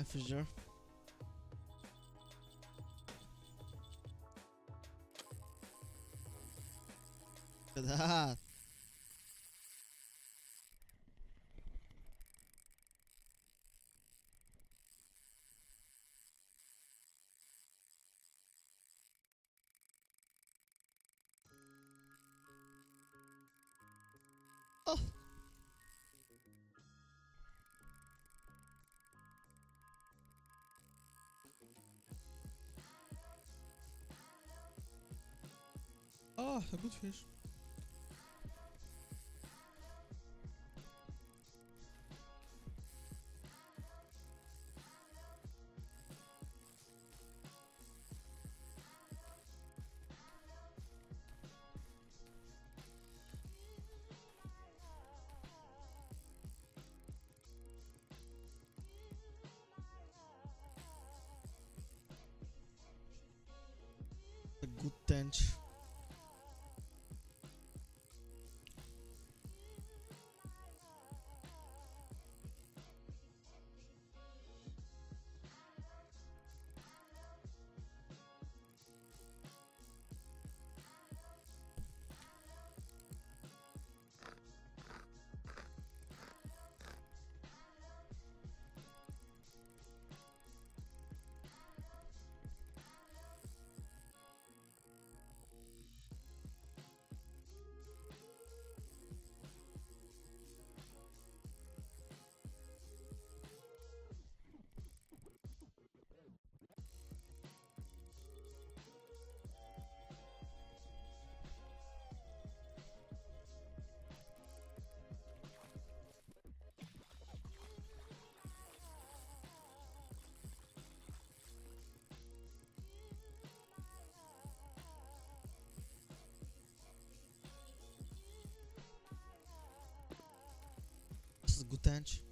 fish there. Look at that. Oh. Oh, a good fish. A good tench. This is a good tench.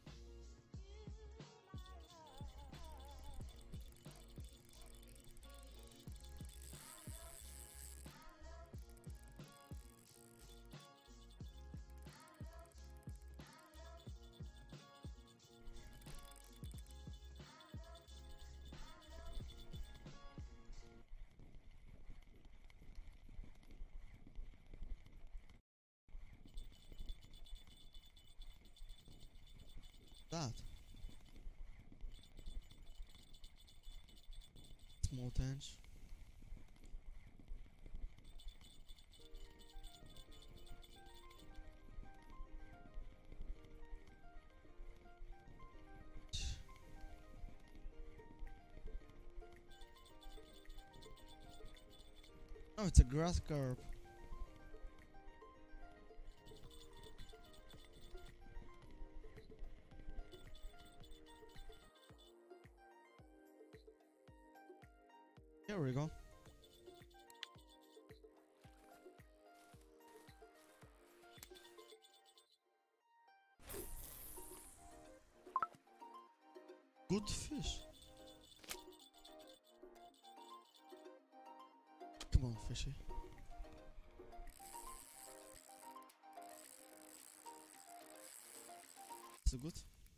That small tench. Oh, it's a grass carp. Here we go. Good fish. Come on, fishy. So good.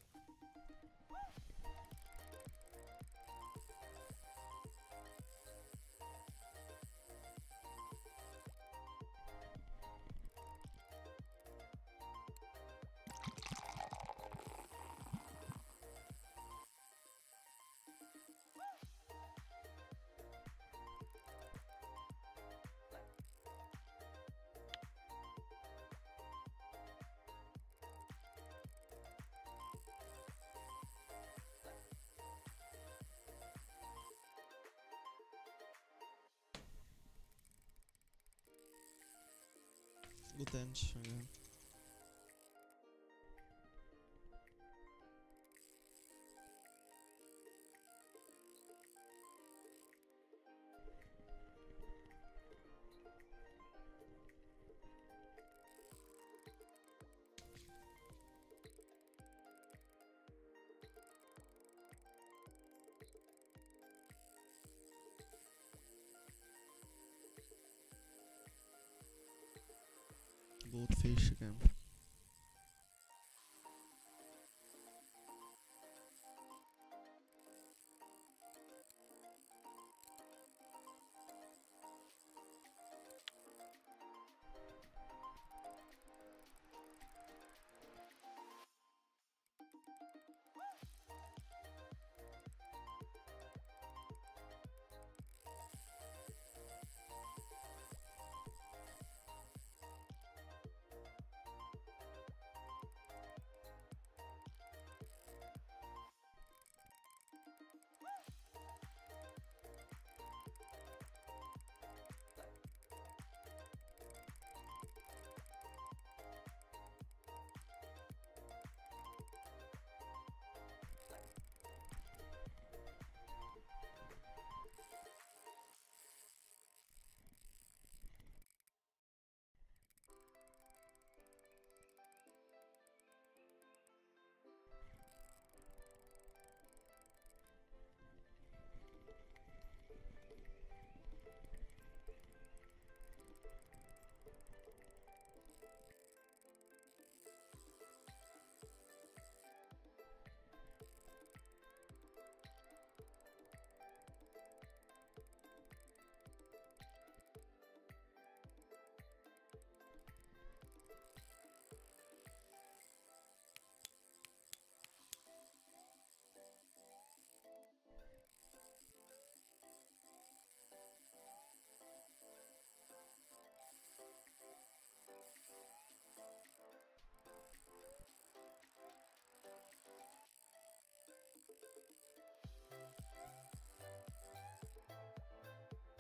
Good tench again. Good fish again.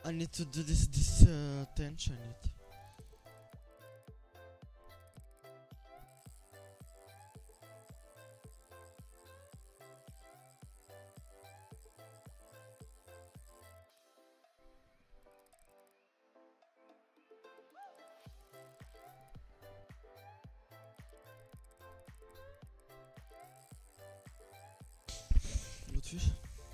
I need to do this tension it. Good fish.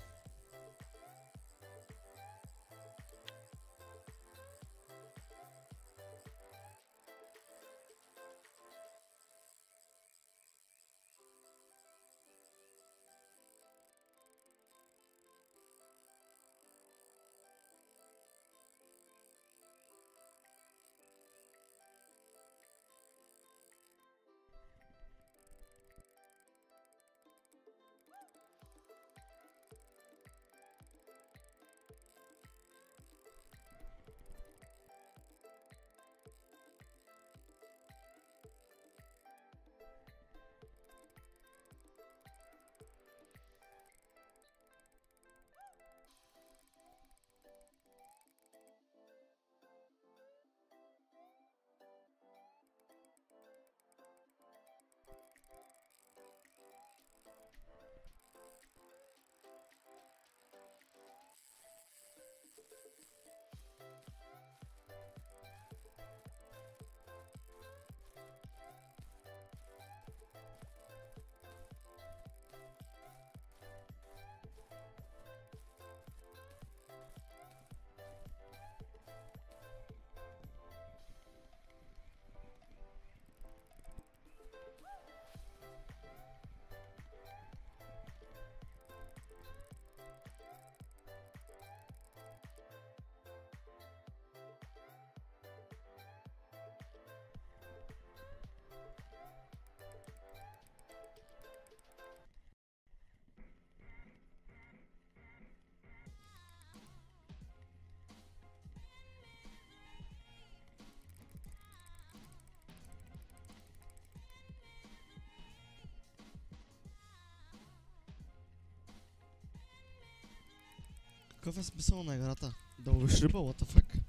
Какъв е смисъл на играта? Да ловиш риба, what the fuck?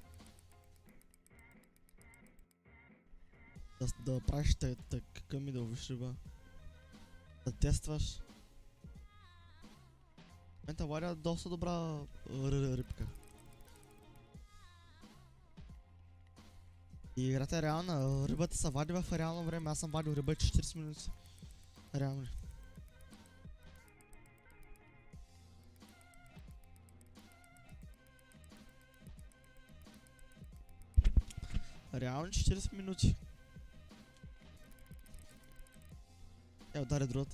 Да правиш къми да ловиш риба. Да тестваш. В момента варя доста добра рибка. И играта е реална, рибата се вади в реално време, аз съм вадил риба 40 минути. Реално ли? Реално 40 минути. Удари другата.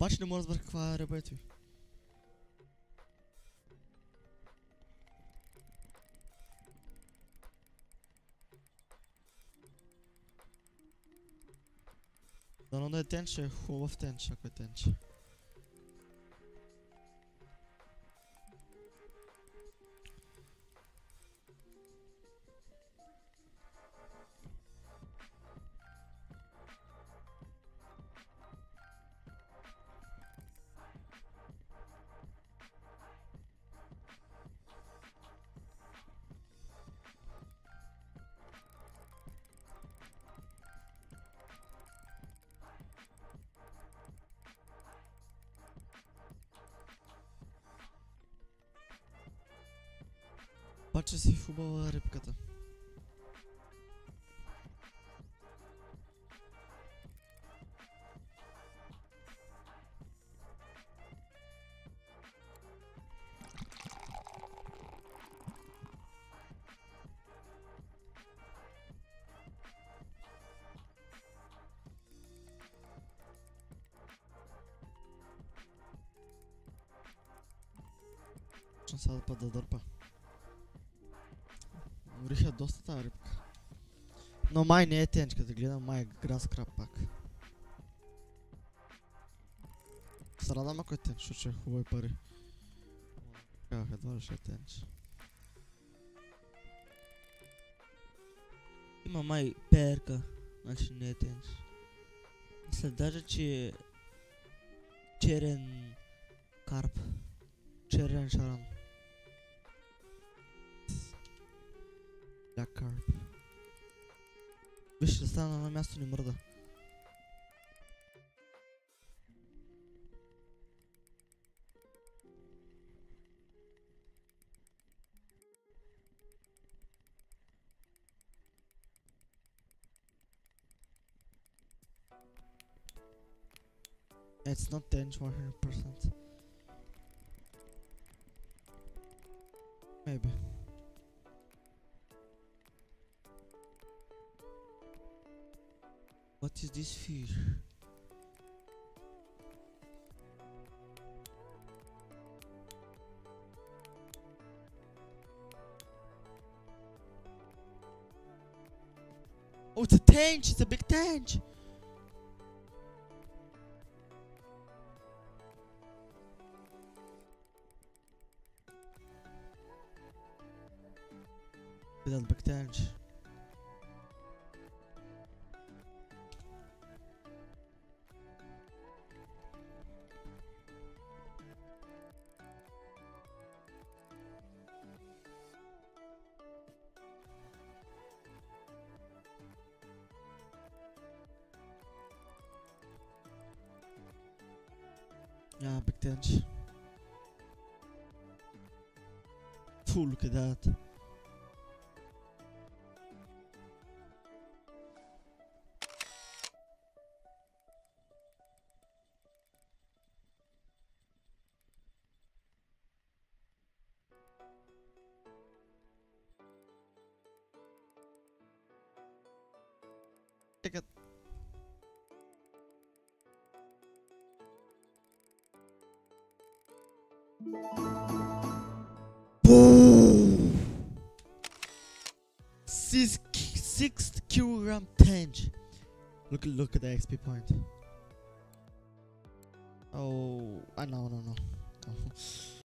Обаче не мога да разбера каква е риба ти. Дано да е тенче, е хубав тенч, ако е тенче. Обаче си хубава рибката. Точно сега да път да дърпа. Уриха доста тази рибка. Но май не е тенчка, да гледам, май е грас краб пак. Се радвам ако е тенч, защото ще е хубави пари. Казах, едва ли ще е тенч. Има май перка, значи не е тенч. Мисля даже, че е черен карп. Черен шаран. Black carp. Виж, ще стана на място, не мърда. It's not tench 100%. Maybe. What is this fish? Oh, it's a tench! It's a big tench! That's big tench. Yeah, big tench. Phew, look at that. Take it. Boom! 6 kilogram tench. Look at the XP point. Oh, no.